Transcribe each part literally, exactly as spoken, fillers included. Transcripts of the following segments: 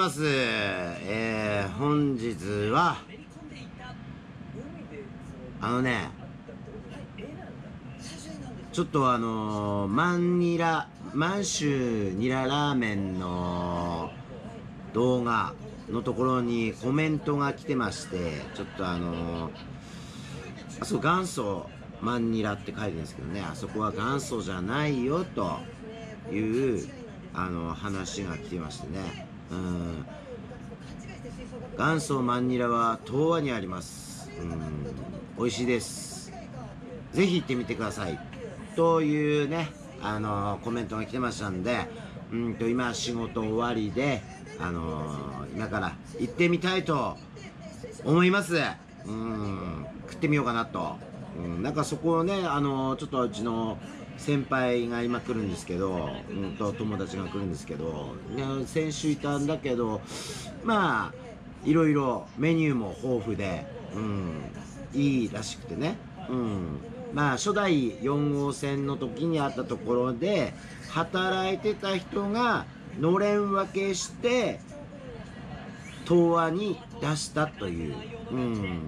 ます。えー、本日はあのねちょっとあのー、マンニラ満州ニララーメンの動画のところにコメントが来てまして、ちょっとあのー、あそこ元祖マンニラって書いてるんですけどね、あそこは元祖じゃないよというあの話が来てましてね、うん、元祖マンニラは東和にあります。うん、美味しいです。ぜひ行ってみてくださいというね、あのコメントが来てましたんで、うんと今仕事終わりで、あの今から行ってみたいと思います。うん、食ってみようかなと。うん、なんかそこをね、あのちょっとうちの先輩が今来るんですけど、うんと友達が来るんですけど、ね、先週いたんだけど、まあいろいろメニューも豊富で、うん、いいらしくてね、うん、まあ初代よん号線の時にあったところで働いてた人がのれん分けして東和に出したという、うん、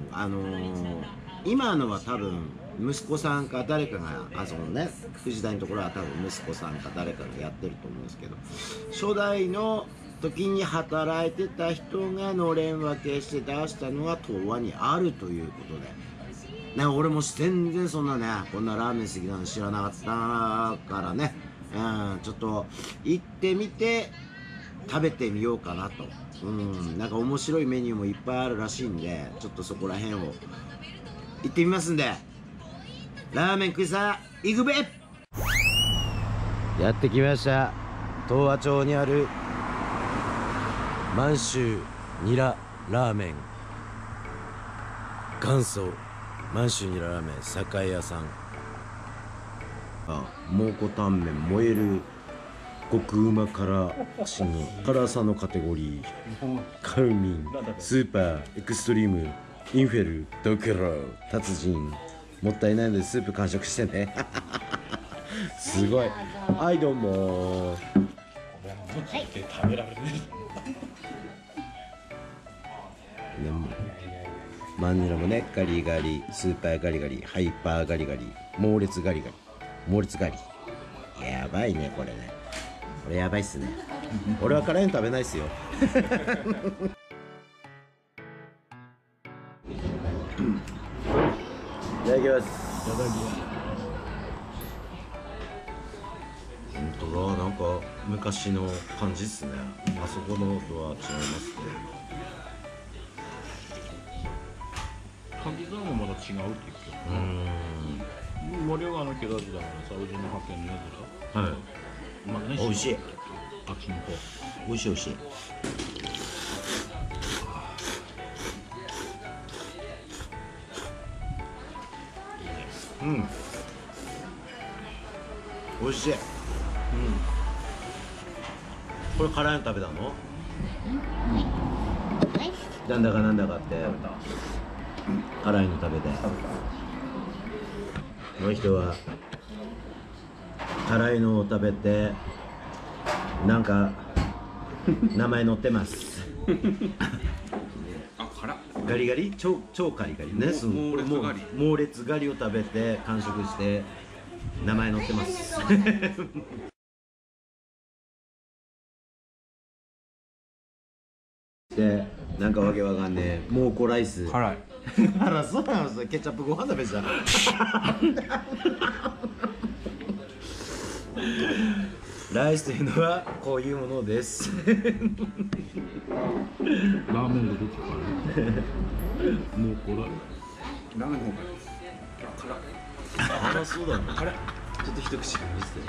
あのー、今のは多分息子さんか誰かが、あそこのね藤田のところは多分息子さんか誰かがやってると思うんですけど、初代の時に働いてた人がのれん分けして出したのが東和にあるということで、ね、俺も全然そんなねこんなラーメン好きなの知らなかったからね、うん、ちょっと行ってみて食べてみようかなと。うん、なんか面白いメニューもいっぱいあるらしいんで、ちょっとそこら辺を行ってみますんで、ラーメン食いさ行くべ。やってきました。東和町にある満州ニララーメン、元祖満州ニララーメン酒屋さん。あ、蒙古タンメン燃える極うま辛しの辛さのカテゴリー、カルミンスーパーエクストリームインフェルドクロ達人、もったいないのでスープ完食してね。すごい。はい、どうも。はい、食べられる。でもマンニラもね、ガリガリ、スーパーガリガリ、ハイパーガリガリ、猛烈ガリガリ、猛烈ガリ。やばいねこれね。これやばいっすね。俺は辛いの食べないっすよ。いただきます。いただきます。本当だ、なんか昔の感じっすね。あそこのとは違いますね。 かき皿もまだ違うって言ってたよね。うん。森岡の木田時だからさ、うちの派遣のやつだ。はい。まだね。 美味しい。 あっちの方。 美味しい美味しい。うん。美味しい。うん。これ辛いの食べたの？なんだかなんだかって辛いの食べて。この人は辛いのを食べてなんか名前載ってます。 あ、辛っ。 ガリガリ、超超ガリガリね。その猛烈ガリ。 猛烈ガリを食べて完食して名前載ってます。で、なんかわけわかんねえ蒙古ライス。 辛い。 あら、そうなの。それケチャップご飯食べちゃう。ライスというのはこういうものです。 ラーメンのどっちかね。もうこれ。ラーメンの方か。辛い。 辛そうだね。辛い。ちょっと一口見せて。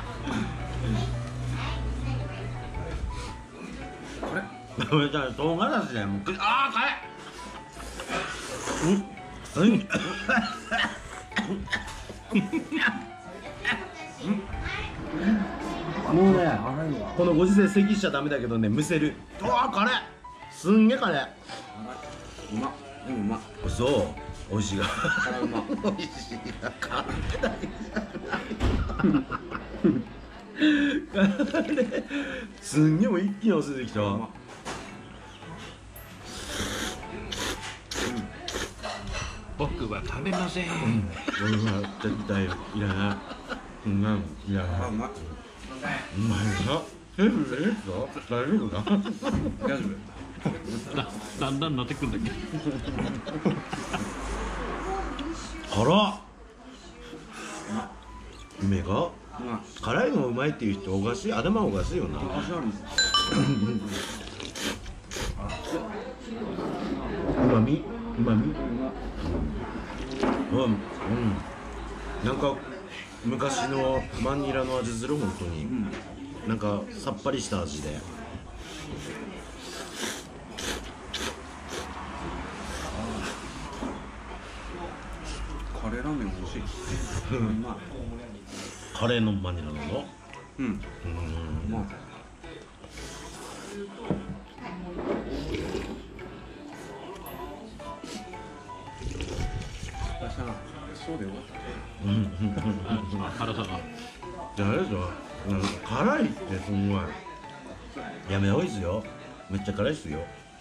辛い。 これじゃあ唐辛子だよ。もうああ辛い。うん。うん。もうね、このご時世咳しちゃダメだけどね、むせる。うわー辛い。すんげえ辛い。 うまっ。でもうまっ。 そう、美味しいが。 辛うま。 美味しいが。辛い。すんげえもう一気に忘れてきた。 僕は食べません。 俺は絶対いらない。そんなのいらない。 あ、うまい。 うまいな。え、えっと大丈夫か？ 大丈夫。 だだんだんなってくんだけど。 辛っ。梅がうまい。 辛いのうまいっていう人おかしい、頭おかしいよな。 味あるんです。 うまみうまみうまい。 うんうん。なんか昔のマンニラの味する本当に。なんかさっぱりした味で。 カレーラーメン美味しい。うまい。 カレーのマンニラなの？ うん。 うん。 うまい。あ、さ、そうだよ。 あ辛さが。 じゃああれですよ。なんか辛いってすんごい。やめ多いですよ。めっちゃ辛いっすよ。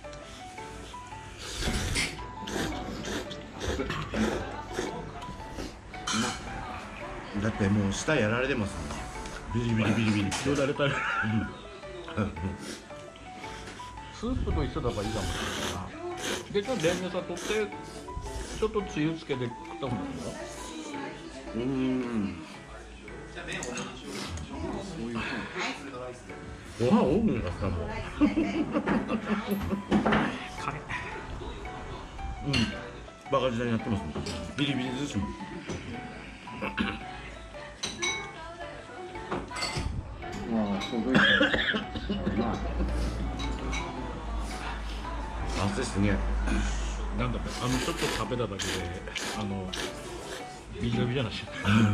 だってもう舌やられてますもん。ビリビリビリビリって。 よだれたら。スープと一緒だからいいかもしれないな。で、ちょっとレンゲさ取って、ちょっとつゆつけて食った方がいいんだ。 うーん。そういうご飯多くんかしたもん。 カレー。 うん。バカ時代にやってますもん。ビリビリですもん。 まあ、そういう。うまい。 汗すげえ。 なんだっけ、あのちょっと食べただけで、あのビジャビジャなし。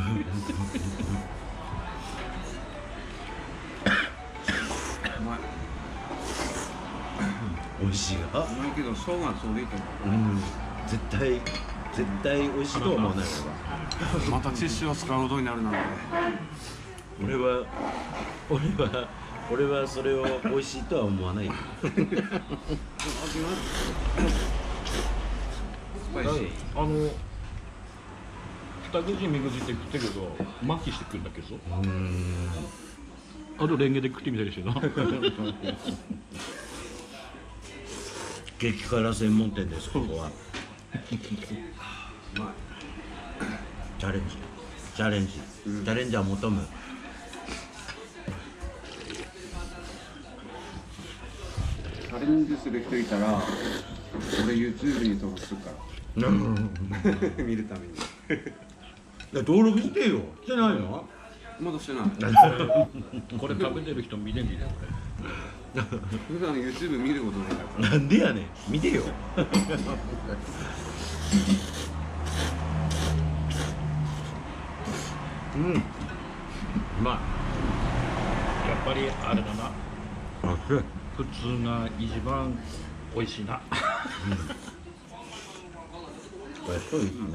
うまい。 美味しいが。 うまいけど、そうがそうでいいと思うん。絶対絶対美味しいとは思わない俺は。 う。またティッシュを使うことになるなんて。 俺は俺は俺はそれを美味しいとは思わないよ。 味がある。スパイシー。 あの二口三口って食ってるけど、麻痺してくるんだけど。 うーん。 あとレンゲで食ってみたりしてな。 激辛専門店ですここは。 うまい。 チャレンジチャレンジ、 うんチャレンジャー求む。 チャレンジする人いたら、俺 YouTube に登録するから。見るために。 登録してよ。してないの？ まだしてない。 これ食べてる人見てみてこ普段 YouTube 見ることないから。 なんでやねん。見てよ。うん。うまい。 れ。やっぱりあれだな。 あ、そう。 普通が一番美味しいな。 これそうですね。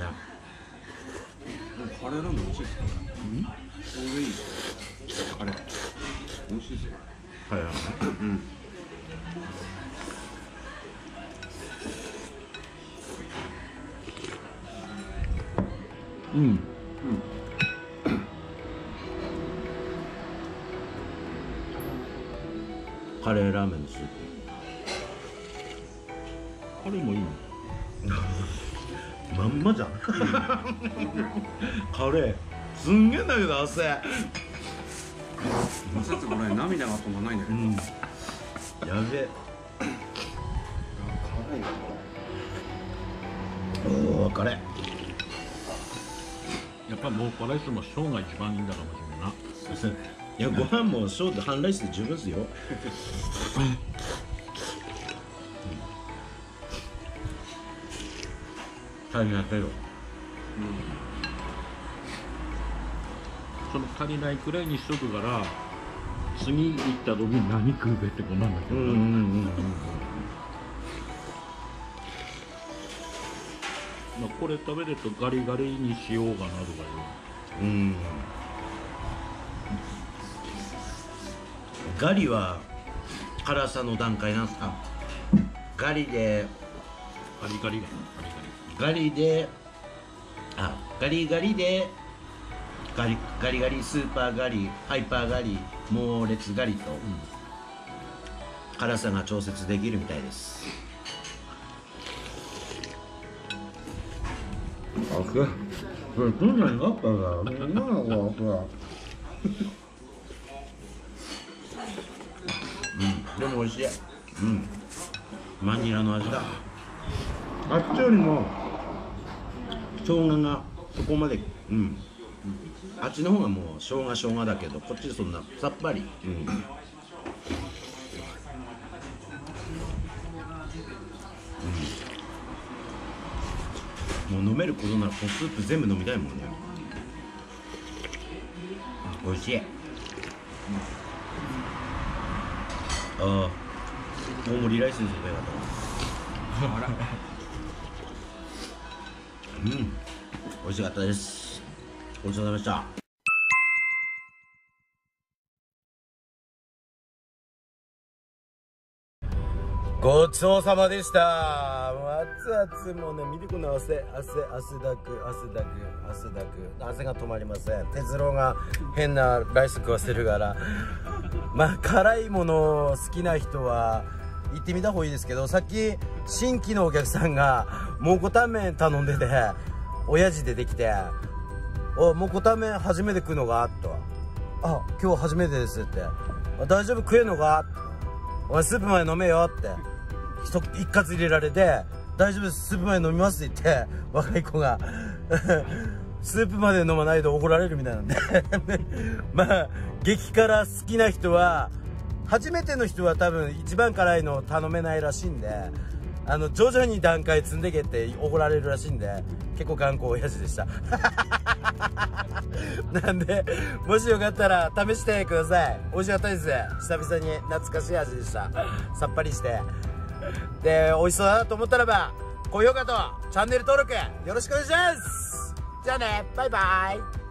カレーラーメン美味しいですか？うん？それでいい。カレー。美味しいですよ。 はいはい。 うん。 うん。 うん。 カレーラーメンのスープ。 カレーもいいの。 まんまじゃん。カレー。すんげえんだけど汗。 まさつこれ涙が止まんないんだけど。 うん。やべえ。 辛いな。 おお、カレー。 やっぱもうこれいつも生が一番いいんだかもしれんな。 いや、ご飯もショート半ライスで十分ですよ。足りないけど。 その足りないくらいにしとくから、次行った時に何食うべってことなんだけどな。 うんうんうんうん。 まあこれ食べるとガリガリにしようかなとかうん。ガリは辛さの段階なんですか？ガリでいう。ガリガリがガリガリ。 ガリであガリガリでガリガリガリスーパーガリハイパーガリ猛烈ガリと、うん、辛さが調節できるみたいです。あくこれどんなになったんだろうね。うん、でも美味しい。うん、マニラの味だ。あっちよりも生姜がそこまで、うん、あっちの方がもう生姜生姜だけど、こっちそんなさっぱり。うん、うん、もう飲めることならこのスープ全部飲みたいもんね。美味しい。ああ、大盛りライスにすればよかったな。うん、美味しかったです。ごちそうさまでした。ごちそうさまでした。熱々、もうね、見てこの汗、汗、汗だく、汗だく、汗だく、汗が止まりません。哲郎が変なライス食わせるから。まあ、辛いもの好きな人は行ってみた方がいいですけど、さっき新規のお客さんが蒙古タンメン頼んでて、親父出てきて「お蒙古タンメン初めて食うのか?」と「あ今日初めてです」って「大丈夫食えんのか?」「お前スープまで飲めよ」って一一括入れられて「大丈夫ですスープまで飲みます」って言って若い子がスープまで飲まないと怒られるみたいなんでまあ激辛好きな人は、初めての人は多分一番辛いの頼めないらしいんで、あの徐々に段階積んでけって怒られるらしいんで、結構頑固親父でしたなんでもしよかったら試してください。美味しかったです。久々に懐かしい味でした。さっぱりしてで美味しそうだなと思ったらば高評価とチャンネル登録よろしくお願いします。じゃあね、バイバイ。